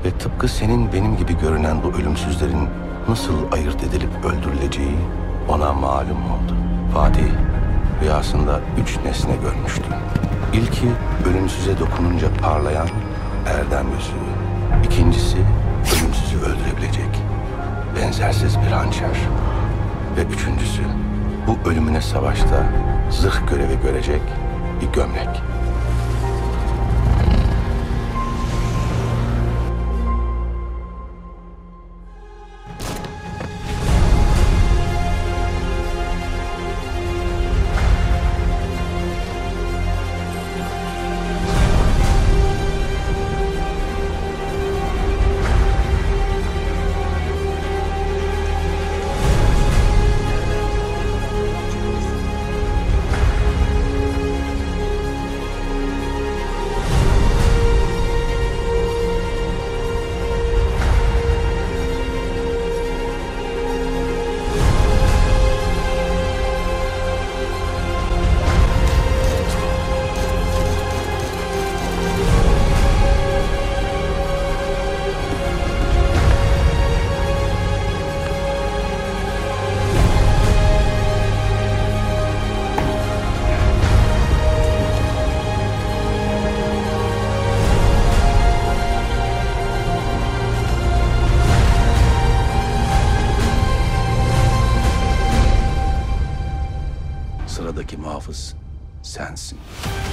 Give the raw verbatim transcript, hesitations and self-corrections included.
Ve tıpkı senin benim gibi görünen bu ölümsüzlerin nasıl ayırt edilip öldürüleceği ona malum oldu. Fatih rüyasında üç nesne görmüştü. İlki ölümsüze dokununca parlayan erdem yüzüğü. İkincisi ölümsüzü öldürebilecek benzersiz bir hançer. Ve üçüncüsü bu ölümüne savaşta zırh görevi görecek bir gömlek. Sıradaki muhafız sensin.